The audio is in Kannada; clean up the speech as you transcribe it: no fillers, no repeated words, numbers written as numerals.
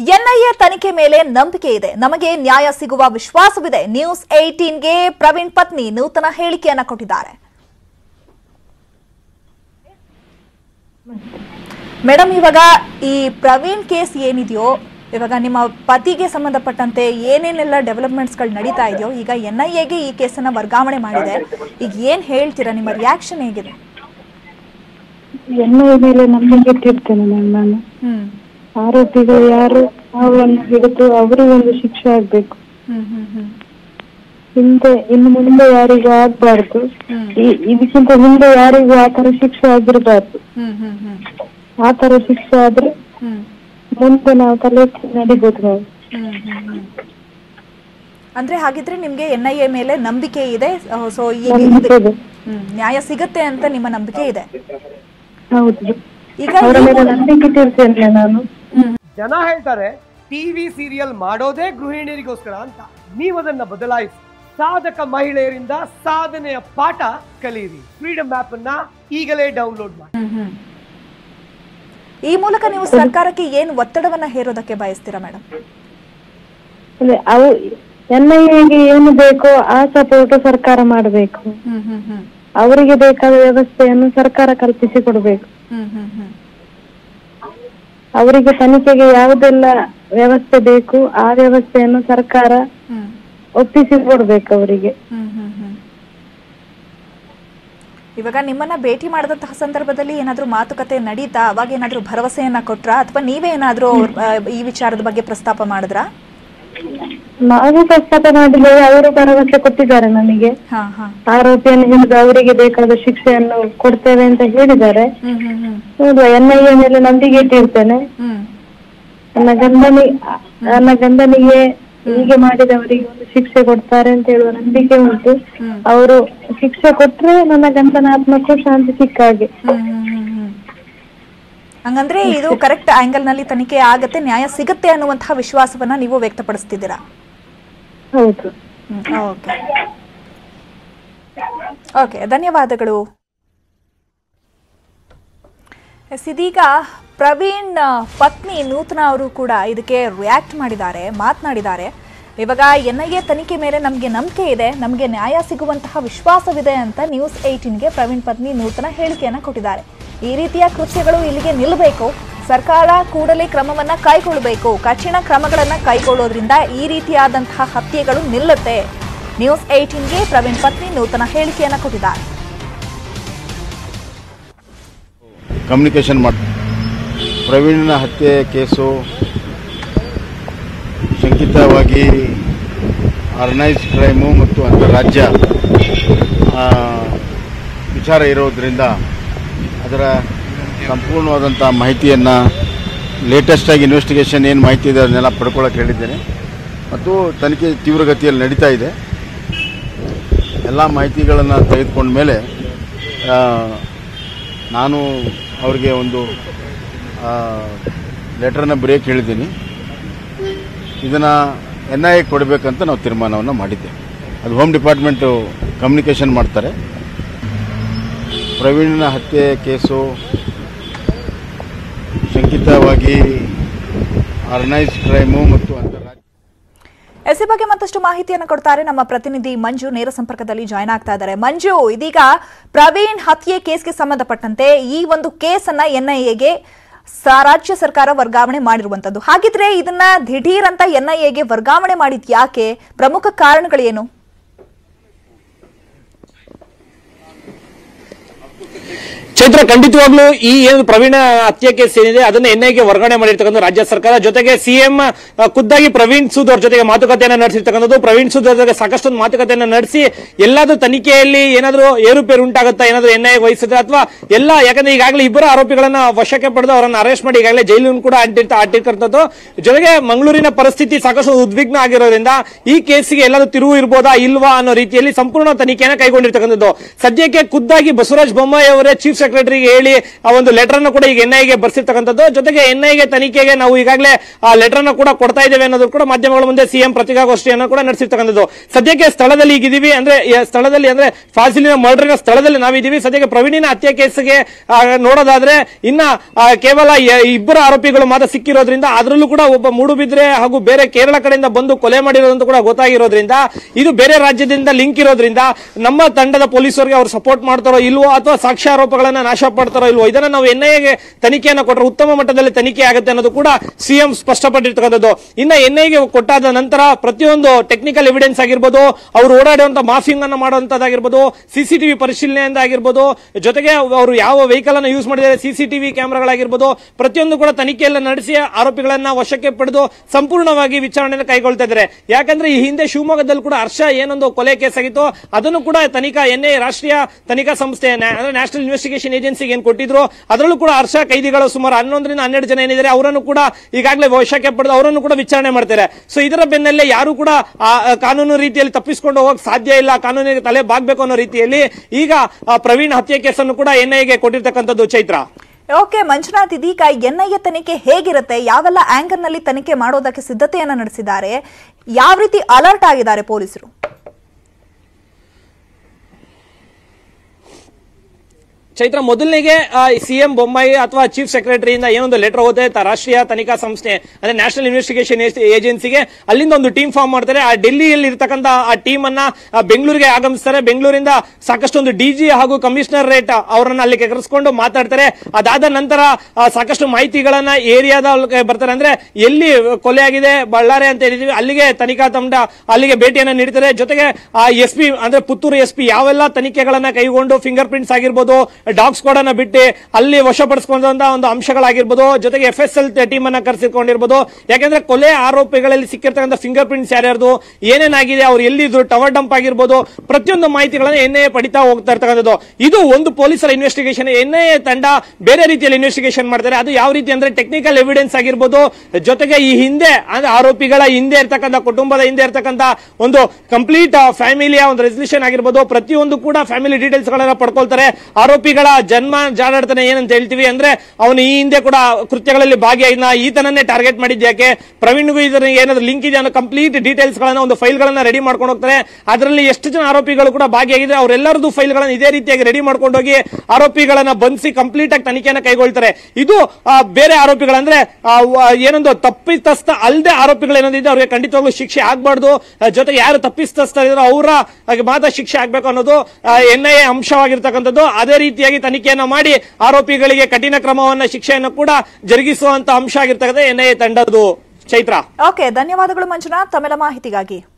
ಎನ್ಐಎ ತನಿಖೆ ಮೇಲೆ ನಂಬಿಕೆ ಇದೆ, ನಮಗೆ ನ್ಯಾಯ ಸಿಗುವ ವಿಶ್ವಾಸವಿದೆ. ನ್ಯೂಸ್ 18ಗೆ ಪ್ರವೀಣ್ ಪತ್ನಿ ನೂತನ ಹೇಳಿಕೆಯನ್ನ ಕೊಟ್ಟಿದ್ದಾರೆ. ಮೇಡಮ್, ಇವಾಗ ಈ ಪ್ರವೀಣ್ ಕೇಸ್ ಏನಿದೆಯೋ, ಇವಾಗ ನಿಮ್ಮ ಪತಿಗೆ ಸಂಬಂಧಪಟ್ಟಂತೆ ಏನೇನೆಲ್ಲ ಡೆವಲಪ್ಮೆಂಟ್ಸ್ಗಳು ನಡೀತಾ ಇದೆಯೋ, ಈಗ ಎನ್ಐಎಗೆ ಈ ಕೇಸನ್ನ ವರ್ಗಾವಣೆ ಮಾಡಿದೆ. ಈಗ ಏನ್ ಹೇಳ್ತೀರಾ? ನಿಮ್ಮ ರಿಯಾಕ್ಷನ್ ಹೇಗಿದೆ? ಎನ್ಐಎ ಮೇಲೆ ನಂಬಿಕೆ ಇಟ್ಟಿರ್ತೇನೆ ನಾನು. ಆರೋಪಿಗಳು ಯಾರು ಅವರನ್ನು ಹಿಡಿದು ಅವರಿಗೆ ಒಂದು ಶಿಕ್ಷೆ ಆಗ್ಬೇಕು. ಇನ್ನು ಮುಂದೆ ಯಾರಿಗೂ ಆಗ್ಬಾರ್ದು, ಇದಕ್ಕಿಂತ ಮುಂದೆ ಯಾರಿಗೂ ಆತರ ಶಿಕ್ಷೆ ಆಗಿರ್ಬಾರ್ದು. ಆತರ ಶಿಕ್ಷೆ ಆದ್ರೆ ಮುಂದೆ ನಾವು ತಲೆ ನಡಿಬಹುದು ನಾವು. ಅಂದ್ರೆ ಹಾಗಿದ್ರೆ ನಿಮ್ಗೆ ಎನ್ಐಎ ಮೇಲೆ ನಂಬಿಕೆ ಇದೆ, ಸೊ ಈಗ ನ್ಯಾಯ ಸಿಗತ್ತೆ ಅಂತ ನಿಮ್ಮ ನಂಬಿಕೆ ಇದೆ? ಹೌದು, ಈಗ ಅವರ ಮೇಲೆ ನಂಬಿಕೆ ಇಟ್ಟಿರ್ತೇನೆ ನಾನು. ಜನ ಹೇಳ್ತಾರೆ ಟಿವಿ ಸೀರಿಯಲ್ ಮಾಡೋದೇ ಗೃಹಿಣಿಯರಿಗೋಸ್ಕರ ಅಂತ. ನೀವದನ್ನ ಬದಲಾಯಿಸಿ ಸಾಧಕ ಮಹಿಳೆಯರಿಂದ ಸಾಧನೆಯ ಪಾಠ ಕಲಿಯಿರಿ. ಫ್ರೀಡಮ್ ಆಪ್ ಅನ್ನ ಈಗಲೇ ಡೌನ್ಲೋಡ್ ಮಾಡಿ. ಈ ಮೂಲಕ ನೀವು ಸರ್ಕಾರಕ್ಕೆ ಏನು ಒತ್ತಡವನ್ನ ಹೇರೋದಕ್ಕೆ ಬಯಸ್ತೀರಾ ಮೇಡಮ್? ಎನ್ಐಎಗೆ ಏನು ಬೇಕೋ ಆ ಸಪೋರ್ಟ್ ಸರ್ಕಾರ ಮಾಡಬೇಕು. ಅವರಿಗೆ ಬೇಕಾದ ವ್ಯವಸ್ಥೆಯನ್ನು ಸರ್ಕಾರ ಕಲ್ಪಿಸಿ ಕೊಡಬೇಕು. ಅವರಿಗೆ ತನಿಖೆಗೆ ಯಾವುದೆಲ್ಲ ವ್ಯವಸ್ಥೆ ಬೇಕು ಆ ವ್ಯವಸ್ಥೆಯನ್ನು ಸರ್ಕಾರ ಒಪ್ಪಿಸಿ ಕೊಡ್ಬೇಕು ಅವರಿಗೆ. ಇವಾಗ ನಿಮ್ಮನ್ನ ಭೇಟಿ ಮಾಡಿದಂತಹ ಸಂದರ್ಭದಲ್ಲಿ ಏನಾದ್ರೂ ಮಾತುಕತೆ ನಡೀತಾ? ಅವಾಗ ಏನಾದ್ರೂ ಭರವಸೆಯನ್ನ ಕೊಟ್ರಾ ಅಥವಾ ನೀವೇ ಏನಾದ್ರೂ ಈ ವಿಚಾರದ ಬಗ್ಗೆ ಪ್ರಸ್ತಾಪ ಮಾಡಿದ್ರಾ? ನಾವು ಪ್ರಸ್ತಾಪ ಮಾಡಿದ್ದೇವೆ, ಅವರು ಭರವಸೆ ಕೊಟ್ಟಿದ್ದಾರೆ ನನಗೆ. ಆರೋಪಿಯನ್ನು ಹಿಡಿದು ಅವರಿಗೆ ಬೇಕಾದ ಶಿಕ್ಷೆಯನ್ನು ಕೊಡ್ತೇವೆ ಅಂತ ಹೇಳಿದ್ದಾರೆ. ನೋಡುವ, ಎನ್ಐಎ ಮೇಲೆ ನಂಬಿಕೆ ಇಟ್ಟಿರ್ತೇನೆ. ನನ್ನ ಗಂಡನಿಗೆ ಹೀಗೆ ಮಾಡಿದವರಿಗೆ ಒಂದು ಶಿಕ್ಷೆ ಕೊಡ್ತಾರೆ ಅಂತ ಹೇಳುವ ನಂಬಿಕೆ ಉಂಟು. ಅವರು ಶಿಕ್ಷೆ ಕೊಟ್ರೆ ನನ್ನ ಗಂಡನ ಆತ್ಮಕ್ಕೂ ಶಾಂತಿ ಸಿಕ್ಕ ಹಾಗೆ. ಹಂಗಂದ್ರೆ ಇದು ಕರೆಕ್ಟ್ ಆಂಗಲ್ ನಲ್ಲಿ ತನಿಖೆ ಆಗತ್ತೆ, ನ್ಯಾಯ ಸಿಗತ್ತೆ ಅನ್ನುವಂತಹ ವಿಶ್ವಾಸವನ್ನ ನೀವು ವ್ಯಕ್ತಪಡಿಸ್ತಿದ್ದೀರಾ? ಹೌದು. ಓಕೆ, ಧನ್ಯವಾದಗಳು. ಇದೀಗ ಪ್ರವೀಣ್ ಪತ್ನಿ ನೂತನ ಅವರು ಕೂಡ ಇದಕ್ಕೆ ರಿಯಾಕ್ಟ್ ಮಾಡಿದ್ದಾರೆ, ಮಾತನಾಡಿದ್ದಾರೆ. ಇವಾಗ ಎನ್ಐಎ ತನಿಖೆ ಮೇಲೆ ನಮಗೆ ನಂಬಿಕೆ ಇದೆ, ನಮಗೆ ನ್ಯಾಯ ಸಿಗುವಂತಹ ವಿಶ್ವಾಸವಿದೆ ಅಂತ ನ್ಯೂಸ್ 18ಗೆ ಪ್ರವೀಣ್ ಪತ್ನಿ ನೂತನ ಹೇಳಿಕೆಯನ್ನ ಕೊಟ್ಟಿದ್ದಾರೆ. ಈ ರೀತಿಯ ಕೃತ್ಯಗಳು ಇಲ್ಲಿಗೆ ನಿಲ್ಲಬೇಕು, ಸರ್ಕಾರ ಕೂಡಲೇ ಕ್ರಮವನ್ನ ಕೈಗೊಳ್ಳಬೇಕು, ಕಠಿಣ ಕ್ರಮಗಳನ್ನ ಕೈಗೊಳ್ಳೋದ್ರಿಂದ ಈ ರೀತಿಯಾದಂತಹ ಹತ್ಯೆಗಳು ನಿಲ್ಲುತ್ತೆ. ನ್ಯೂಸ್ 18ಗೆ ಪ್ರವೀಣ್ ಪತ್ನಿ ನೂತನ ಹೇಳಿಕೆಯನ್ನ ಕೊಟ್ಟಿದ್ದಾರೆ. ಕಮ್ಯುನಿಕೇಶನ್ ಪ್ರವೀಣ್ನ ಹತ್ಯೆ ಕೇಸು ಶಂಕಿತವಾಗಿ ಆರ್ಗನೈಸ್ಡ್ ಕ್ರೈಮು ಮತ್ತು ಅಂತಾರಾಜ್ಯ ವಿಚಾರ ಇರೋದ್ರಿಂದ ಅದರ ಸಂಪೂರ್ಣವಾದಂಥ ಮಾಹಿತಿಯನ್ನು ಲೇಟೆಸ್ಟಾಗಿ ಇನ್ವೆಸ್ಟಿಗೇಷನ್ ಏನು ಮಾಹಿತಿ ಇದೆ ಅದನ್ನೆಲ್ಲ ಪಡ್ಕೊಳ್ಳೋಕೆ ಹೇಳಿದ್ದೇನೆ. ಮತ್ತು ತನಿಖೆ ತೀವ್ರಗತಿಯಲ್ಲಿ ನಡೀತಾ ಇದೆ. ಎಲ್ಲ ಮಾಹಿತಿಗಳನ್ನು ತೆಗೆದುಕೊಂಡ ಮೇಲೆ ನಾನು ಅವರಿಗೆ ಒಂದು ಲೆಟರ್ನ ಬರೆಯೋಕ್ಕೆ ಹೇಳಿದ್ದೀನಿ. ಇದನ್ನು ಎನ್ಐಎ ಕೊಡಬೇಕಂತ ನಾವು ತೀರ್ಮಾನವನ್ನು ಮಾಡಿದ್ದೇವೆ. ಅದು ಹೋಮ್ ಡಿಪಾರ್ಟ್ಮೆಂಟು ಕಮ್ಯುನಿಕೇಷನ್ ಮಾಡ್ತಾರೆ. ಪ್ರವೀಣ್ನ ಹತ್ಯೆ ಕೇಸು ಶಂಕಿತವಾಗಿ ಆರ್ಗನೈಸ್ಡ್ ಕ್ರೈಮು ಮತ್ತು ಅಂತಾರಾಜ್ಯ. ಎಸಿ ಬಗ್ಗೆ ಮತ್ತಷ್ಟು ಮಾಹಿತಿಯನ್ನು ಕೊಡ್ತಾರೆ ನಮ್ಮ ಪ್ರತಿನಿಧಿ ಮಂಜು, ನೇರ ಸಂಪರ್ಕದಲ್ಲಿ ಜಾಯ್ನ್ ಆಗ್ತಾ ಇದ್ದಾರೆ. ಮಂಜು, ಇದೀಗ ಪ್ರವೀಣ್ ಹತ್ಯೆ ಕೇಸ್ಗೆ ಸಂಬಂಧಪಟ್ಟಂತೆ ಈ ಒಂದು ಕೇಸನ್ನ ಎನ್ಐಎಗೆ ರಾಜ್ಯ ಸರ್ಕಾರ ವರ್ಗಾವಣೆ ಮಾಡಿರುವಂತದ್ದು. ಹಾಗಿದ್ರೆ ಇದನ್ನ ದಿಢೀರ್ ಅಂತ ಎನ್ಐಎಗೆ ವರ್ಗಾವಣೆ ಮಾಡಿದ್ ಯಾಕೆ? ಪ್ರಮುಖ ಕಾರಣಗಳೇನು? ಚೈತ್ರ, ಖಂಡಿತವಾಗ್ಲೂ ಈ ಏನು ಪ್ರವೀಣ ಹತ್ಯೆ ಕೇಸ್ ಏನಿದೆ ಅದನ್ನ ಎನ್ಐಎಗೆ ವರ್ಗಾವಣೆ ಮಾಡಿರ್ತಕ್ಕಂಥ ರಾಜ್ಯ ಸರ್ಕಾರ, ಜೊತೆಗೆ ಸಿಎಂ ಖುದ್ದಾಗಿ ಪ್ರವೀಣ್ ಸೂದ್ ಅವ್ರ ಜೊತೆಗೆ ಮಾತುಕತೆಯನ್ನ ನಡೆಸಿರ್ತಕ್ಕಂಥದ್ದು. ಪ್ರವೀಣ್ ಸೂದ್ ಅವ್ರ ಜೊತೆಗೆ ಸಾಕಷ್ಟೊಂದು ಮಾತುಕತೆಯನ್ನ ನಡೆಸಿ ಎಲ್ಲಾದ್ರೂ ತನಿಖೆಯಲ್ಲಿ ಏನಾದ್ರೂ ಏರುಪೇರು ಉಂಟಾಗುತ್ತಾ, ಏನಾದ್ರೂ ಎನ್ಐಎ ವಹಿಸಿದ್ರೆ ಅಥವಾ ಎಲ್ಲ, ಯಾಕಂದ್ರೆ ಈಗಾಗಲೇ ಇಬ್ಬರು ಆರೋಪಿಗಳನ್ನ ವಶಕ್ಕೆ ಪಡೆದು ಅವರನ್ನ ಅರೆಸ್ಟ್ ಮಾಡಿ ಈಗಾಗಲೇ ಜೈಲನ್ನು ಕೂಡ ಅಟ್ಟಿರ್ತಕ್ಕಂಥದ್ದು. ಜೊತೆಗೆ ಮಂಗಳೂರಿನ ಪರಿಸ್ಥಿತಿ ಸಾಕಷ್ಟು ಉದ್ವಿಗ್ನ ಆಗಿರೋದ್ರಿಂದ ಈ ಕೇಸಿಗೆ ಎಲ್ಲಾದ್ರೂ ತಿರುವು ಇರ್ಬೋದಾ ಇಲ್ವಾ ಅನ್ನೋ ರೀತಿಯಲ್ಲಿ ಸಂಪೂರ್ಣ ತನಿಖೆಯನ್ನು ಕೈಗೊಂಡಿರ್ತಕ್ಕಂಥದ್ದು. ಸದ್ಯಕ್ಕೆ ಖುದ್ದಾಗಿ ಬಸವರಾಜ ಬೊಮ್ಮಾಯಿ ಅವರೇ ಚೀಫ್ ಸೆಕ್ರೆಟರಿಗೆ ಹೇಳಿ ಆ ಒಂದು ಲೆಟರ್ ಅನ್ನು ಕೂಡ ಈಗ ಎನ್ಐಎಗೆ ಬರ್ಸಿರ್ತಕ್ಕಂಥದ್ದು. ಜೊತೆಗೆ ಎನ್ಐಎಗೆ ತನಿಖೆಗೆ ನಾವು ಈಗಾಗಲೇ ಆ ಲೆಟರ್ ಅನ್ನು ಕೂಡ ಕೊಡ್ತಾ ಇದ್ದೇವೆ ಅನ್ನೋದು ಕೂಡ ಮಾಧ್ಯಮಗಳ ಮುಂದೆ ಸಿಎಂ ಪತ್ರಿಕಾಗೋಷ್ಠಿಯನ್ನು ಕೂಡ ನಡೆಸಿರ್ತಕ್ಕಂಥದ್ದು. ಸದ್ಯಕ್ಕೆ ಸ್ಥಳದಲ್ಲಿ ಈಗಿದ್ದೀವಿ, ಸ್ಥಳದಲ್ಲಿ ಫಾಸಿಲಿನ ಮರ್ಡರ್ನ ಸ್ಥಳದಲ್ಲಿ ನಾವಿದ್ದೀವಿ. ಸದ್ಯಕ್ಕೆ ಪ್ರವೀಣಿನ ಹತ್ಯೆ ಕೇಸ್ಗೆ ನೋಡೋದಾದ್ರೆ ಇನ್ನ ಕೇವಲ ಇಬ್ಬರು ಆರೋಪಿಗಳು ಮಾತ್ರ ಸಿಕ್ಕಿರೋದ್ರಿಂದ, ಅದರಲ್ಲೂ ಕೂಡ ಒಬ್ಬ ಮೂಡುಬಿದ್ರೆ ಹಾಗೂ ಬೇರೆ ಕೇರಳ ಕಡೆಯಿಂದ ಬಂದು ಕೊಲೆ ಮಾಡಿರೋದಂತ ಕೂಡ ಗೊತ್ತಾಗಿರೋದ್ರಿಂದ, ಇದು ಬೇರೆ ರಾಜ್ಯದಿಂದ ಲಿಂಕ್ ಇರೋದ್ರಿಂದ ನಮ್ಮ ತಂಡದ ಪೊಲೀಸರಿಗೆ ಅವರು ಸಪೋರ್ಟ್ ಮಾಡ್ತಾರೋ ಇಲ್ವೋ ಅಥವಾ ಸಾಕ್ಷ್ಯಾರೋಪಗಳನ್ನ ನಾಶ ಪಡ್ತಾರೋ ಇಲ್ವೋ, ಇದನ್ನ ನಾವು ಎನ್ಐಎಗೆ ತನಿಖೆಯನ್ನು ಕೊಟ್ಟರೆ ಉತ್ತಮ ಮಟ್ಟದಲ್ಲಿ ತನಿಖೆ ಆಗುತ್ತೆ ಅನ್ನೋದು ಕೂಡ ಸಿಎಂ ಸ್ಪಷ್ಟಪಟ್ಟಿರ್ತಕ್ಕಂಥದ್ದು. ಇನ್ನ ಎನ್ಐಎಗೆ ಕೊಟ್ಟಾದ ನಂತರ ಪ್ರತಿಯೊಂದು ಟೆಕ್ನಿಕಲ್ ಎವಿಡೆನ್ಸ್ ಆಗಿರ್ಬೋದು, ಅವರು ಓಡಾಡುವಂತ ಮಾಫಿಂಗ್ ಅನ್ನು ಮಾಡುವಂತದ್ದಾಗಿರ್ಬೋದು, ಸಿಸಿಟಿವಿ ಪರಿಶೀಲನೆಯಿಂದ ಆಗಿರ್ಬೋದು, ಜೊತೆಗೆ ಅವರು ಯಾವ ವೆಹಿಕಲ್ ಅನ್ನು ಯೂಸ್ ಮಾಡಿದ್ದಾರೆ, ಸಿಸಿಟಿವಿ ಕ್ಯಾಮೆರಾಗಳಾಗಿರ್ಬೋದು, ಪ್ರತಿಯೊಂದು ಕೂಡ ತನಿಖೆಯನ್ನು ನಡೆಸಿ ಆರೋಪಿಗಳನ್ನ ವಶಕ್ಕೆ ಪಡೆದು ಸಂಪೂರ್ಣವಾಗಿ ವಿಚಾರಣೆಯನ್ನು ಕೈಗೊಳ್ತಾ ಇದ್ದಾರೆ. ಯಾಕಂದ್ರೆ ಈ ಹಿಂದೆ ಶಿವಮೊಗ್ಗದಲ್ಲಿ ಕೂಡ ಹರ್ಷ ಏನೊಂದು ಕೊಲೆ ಕೇಸ್ ಆಗಿತ್ತು, ಅದನ್ನು ಕೂಡ ತನಿಖಾ ಎನ್ಐಎ ರಾಷ್ಟ್ರೀಯ ತನಿಖಾ ಸಂಸ್ಥೆ ನ್ಯಾಷನಲ್ ಇನ್ವೆಸ್ಟಿಗೇಷನ್ ಏಜೆನ್ಸಿಗೆ ಏನ್ ಕೊಟ್ಟಿದ್ರು, ಅದರಲ್ಲೂ ಕೂಡ ಹರ್ಷ ಕೈದಿಗಳು ಸುಮಾರು 11ರಿಂದ 12 ಜನ ಏನಿದ್ದಾರೆ ಅವರನ್ನು ಕೂಡ ಈಗಾಗಲೇ ವಶಕ್ಕೆ ಪಡೆದು ಅವರನ್ನು ಕೂಡ ವಿಚಾರಣೆ ಮಾಡ್ತಾರೆ. ಸೊ ಇದರ ಬೆನ್ನಲ್ಲೇ ಯಾರು ಕೂಡ ಕಾನೂನು ರೀತಿಯಲ್ಲಿ ತಪ್ಪಿಸಿಕೊಂಡು ಹೋಗಕ್ಕೆ ಸಾಧ್ಯ ಇಲ್ಲ, ಕಾನೂನಿಗೆ ತಲೆ ಬಾಗಬೇಕು ಅನ್ನೋ ರೀತಿಯಲ್ಲಿ ಈಗ ಪ್ರವೀಣ್ ಹತ್ಯೆ ಕೇಸನ್ನು ಕೂಡ ಎನ್ಐಎಗೆ ಕೊಟ್ಟಿರ್ತಕ್ಕಂಥದ್ದು. ಚೈತ್ರ, ಓಕೆ ಮಂಜುನಾಥ್, ಇದೀಗ ಎನ್ಐಎ ತನಿಖೆ ಹೇಗಿರುತ್ತೆ, ಯಾವೆಲ್ಲ ಆಂಗಲ್ ನಲ್ಲಿ ತನಿಖೆ ಮಾಡೋದಕ್ಕೆ ಸಿದ್ಧತೆಯನ್ನ ನಡೆಸಿದ್ದಾರೆ, ಯಾವ ರೀತಿ ಅಲರ್ಟ್ ಆಗಿದ್ದಾರೆ ಪೊಲೀಸರು? ಚೈತ್ರ, ಮೊದಲನೇಗೆ ಸಿಎಂ ಬೊಮ್ಮಾಯಿ ಅಥವಾ ಚೀಫ್ ಸೆಕ್ರೆಟರಿಯಿಂದ ಏನೊಂದು ಲೆಟರ್ ಹೋಗುತ್ತೆ ರಾಷ್ಟ್ರೀಯ ತನಿಖಾ ಸಂಸ್ಥೆ ಅಂದ್ರೆ ನ್ಯಾಷನಲ್ ಇನ್ವೆಸ್ಟಿಗೇಷನ್ ಏಜೆನ್ಸಿಗೆ, ಅಲ್ಲಿಂದ ಒಂದು ಟೀಮ್ ಫಾರ್ಮ್ ಮಾಡ್ತಾರೆ. ಆ ಡೆಲ್ಲಿಯಲ್ಲಿ ಇರ್ತಕ್ಕಂಥ ಆ ಟೀಮ್ ಅನ್ನ ಬೆಂಗಳೂರಿಗೆ ಆಗಮಿಸ್ತಾರೆ. ಬೆಂಗಳೂರಿಂದ ಸಾಕಷ್ಟು ಡಿಜಿ ಹಾಗೂ ಕಮಿಷನರೇಟ್ ಅವರನ್ನ ಅಲ್ಲಿಗೆ ಕರೆಸ್ಕೊಂಡು ಮಾತಾಡ್ತಾರೆ. ಅದಾದ ನಂತರ ಸಾಕಷ್ಟು ಮಾಹಿತಿಗಳನ್ನ ಏರಿಯಾದ ಬರ್ತಾರೆ. ಅಂದ್ರೆ ಎಲ್ಲಿ ಕೊಲೆ ಆಗಿದೆ ಬಳ್ಳಾರಿ ಅಂತ ಹೇಳಿದೀವಿ, ಅಲ್ಲಿಗೆ ತನಿಖಾ ತಂಡ ಅಲ್ಲಿಗೆ ಭೇಟಿಯನ್ನ ನೀಡ್ತಾರೆ. ಜೊತೆಗೆ ಎಸ್ಪಿ ಅಂದ್ರೆ ಪುತ್ತೂರು ಎಸ್ಪಿ ಯಾವೆಲ್ಲ ತನಿಖೆಗಳನ್ನ ಕೈಗೊಂಡು ಫಿಂಗರ್ ಪ್ರಿಂಟ್ಸ್ ಆಗಿರ್ಬೋದು, ಡಾಗ್ ಸ್ಕ್ವಾಡ್ ಅನ್ನ ಬಿಟ್ಟು ಅಲ್ಲಿ ವಶಪಡಿಸಿಕೊಂಡಂತ ಒಂದು ಅಂಶಗಳಾಗಿರ್ಬೋದು, ಜೊತೆಗೆ FSL ಟೀಮ್ ಅನ್ನ ಕರೆಸಿಕೊಂಡಿರ್ಬೋದು. ಯಾಕಂದ್ರೆ ಕೊಲೆ ಆರೋಪಿಗಳಲ್ಲಿ ಸಿಕ್ಕಿರ್ತಕ್ಕಂಥ ಫಿಂಗರ್ ಪ್ರಿಂಟ್ಸ್ ಯಾರ್ಯಾರ್ದು, ಏನೇನಾಗಿದೆ, ಅವ್ರು ಎಲ್ಲಿದ್ರು, ಟವರ್ ಡಂಪ್ ಆಗಿರ್ಬೋದು, ಪ್ರತಿಯೊಂದು ಮಾಹಿತಿಗಳನ್ನ ಎನ್ಐಎ ಪಡಿತಾ ಹೋಗ್ತಾ ಇರ್ತಕ್ಕಂಥದ್ದು. ಇದು ಒಂದು ಪೊಲೀಸರ ಇನ್ವೆಸ್ಟಿಗೇಷನ್. ಎನ್ಐಎ ತಂಡ ಬೇರೆ ರೀತಿಯಲ್ಲಿ ಇನ್ವೆಸ್ಟಿಗೇಷನ್ ಮಾಡ್ತಾರೆ. ಅದು ಯಾವ ರೀತಿ ಅಂದ್ರೆ ಟೆಕ್ನಿಕಲ್ ಎವಿಡೆನ್ಸ್ ಆಗಿರ್ಬೋದು, ಜೊತೆಗೆ ಈ ಹಿಂದೆ ಅಂದ್ರೆ ಆರೋಪಿಗಳ ಹಿಂದೆ ಇರ್ತಕ್ಕಂಥ ಕುಟುಂಬದ ಹಿಂದೆ ಇರ್ತಕ್ಕಂಥ ಒಂದು ಕಂಪ್ಲೀಟ್ ಫ್ಯಾಮಿಲಿಯ ಒಂದು ರೆಸಲ್ಯೂಷನ್ ಆಗಿರ್ಬೋದು, ಪ್ರತಿಯೊಂದು ಕೂಡ ಫ್ಯಾಮಿಲಿ ಡೀಟೇಲ್ಸ್ ಗಳನ್ನ ಪಡ್ಕೊಳ್ತಾರೆ. ಆರೋಪಿಗಳ ಜನ್ಮ ಜಾಡಾಡ್ತಾನೆ ಏನಂತ ಹೇಳ್ತೀವಿ ಅಂದ್ರೆ ಅವನು ಈ ಹಿಂದೆ ಕೂಡ ಕೃತ್ಯಗಳಲ್ಲಿ ಭಾಗಿಯಾಗಿದ್ದ, ಈತನನ್ನೇ ಟಾರ್ಗೆಟ್ ಮಾಡಿದ್ಯಾಕೆ, ಪ್ರವೀಣ್ಗೂ ಇದರ ಏನಾದ್ರು ಲಿಂಕ್ ಇದೆ ಅನ್ನೋ ಕಂಪ್ಲೀಟ್ ಡೀಟೇಲ್ಸ್ ಗಳನ್ನ ಒಂದು ಫೈಲ್ ಗಳನ್ನ ರೆಡಿ ಮಾಡ್ಕೊಂಡು ಹೋಗ್ತಾರೆ. ಅದರಲ್ಲಿ ಎಷ್ಟು ಜನ ಆರೋಪಿಗಳು ಕೂಡ ಭಾಗಿಯಾಗಿದ್ರೆ ಅವರೆಲ್ಲರದು ಫೈಲ್ ಗಳನ್ನ ಇದೇ ರೀತಿಯಾಗಿ ರೆಡಿ ಮಾಡ್ಕೊಂಡು ಹೋಗಿ ಆರೋಪಿಗಳನ್ನ ಬಂಧಿಸಿ ಕಂಪ್ಲೀಟ್ ಆಗಿ ತನಿಖೆಯನ್ನು ಕೈಗೊಳ್ತಾರೆ. ಇದು ಬೇರೆ ಆರೋಪಿಗಳಂದ್ರೆ ಏನೊಂದು ತಪ್ಪಿತಸ್ಥ ಅಲ್ಲದೆ ಆರೋಪಿಗಳು ಏನಂದಿದೆ ಅವ್ರಿಗೆ ಖಂಡಿತವಾಗ್ಲೂ ಶಿಕ್ಷೆ ಆಗ್ಬಾರ್ದು. ಜೊತೆಗೆ ಯಾರು ತಪ್ಪಿತಸ್ಥ ಇದ್ರು ಅವರ ಮಾತ್ರ ಶಿಕ್ಷೆ ಆಗ್ಬೇಕು ಅನ್ನೋದು ಎನ್ಐಎ ಅಂಶವಾಗಿರ್ತಕ್ಕಂಥದ್ದು. ಅದೇ ರೀತಿಯಾಗಿ ತನಿಖೆಯನ್ನು ಮಾಡಿ ಆರೋಪಿಗಳಿಗೆ ಕಠಿಣ ಕ್ರಮವನ್ನ ಶಿಕ್ಷೆಯನ್ನು ಕೂಡ ಜರುಗಿಸುವಂತ ಅಂಶ ಆಗಿರ್ತಕ್ಕಂಥ ಎನ್ಐಎ ತಂಡದ್ದು. ಚೈತ್ರ, ಓಕೆ, ಧನ್ಯವಾದಗಳು ಮಂಜುನಾಥ್ ತಮ್ಮೆಲ್ಲ ಮಾಹಿತಿಗಾಗಿ.